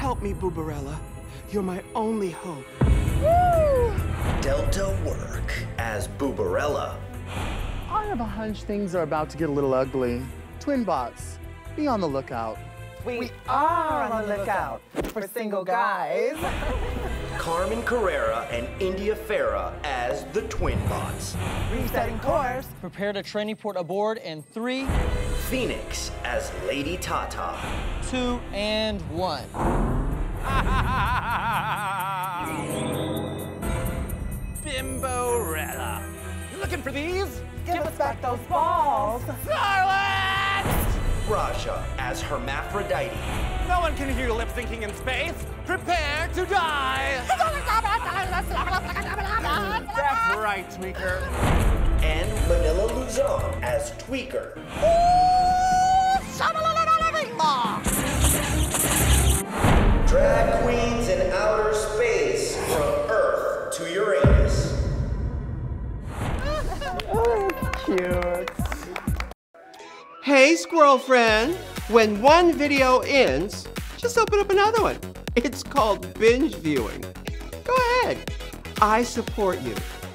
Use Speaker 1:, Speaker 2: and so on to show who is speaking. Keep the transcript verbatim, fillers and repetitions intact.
Speaker 1: Help me, Boobarella. You're my only hope.
Speaker 2: Woo!
Speaker 3: Delta work as Boobarella.
Speaker 2: I have a hunch things are about to get a little ugly. Twin bots, be on the lookout.
Speaker 4: We, we are on the lookout for single guys.
Speaker 3: Carmen Carrera and India Farah as the Twin Bots.
Speaker 4: Resetting course.
Speaker 5: Prepare to training port aboard in three,
Speaker 3: Phoenix as Lady Tata.
Speaker 5: two, and one.
Speaker 6: Bimborella. You looking for these?
Speaker 4: Give, Give us back those balls.
Speaker 6: Silence!
Speaker 3: Raja as Hermaphrodite.
Speaker 6: No one can hear you lip syncing in space. Prepare to die! That's right, Tweaker.
Speaker 3: And Manila Luzon as Tweaker. Drag queens in outer space from Earth to Uranus.
Speaker 4: Cute.
Speaker 1: Hey, squirrel friend. When one video ends, just open up another one. It's called binge viewing. Go ahead. I support you.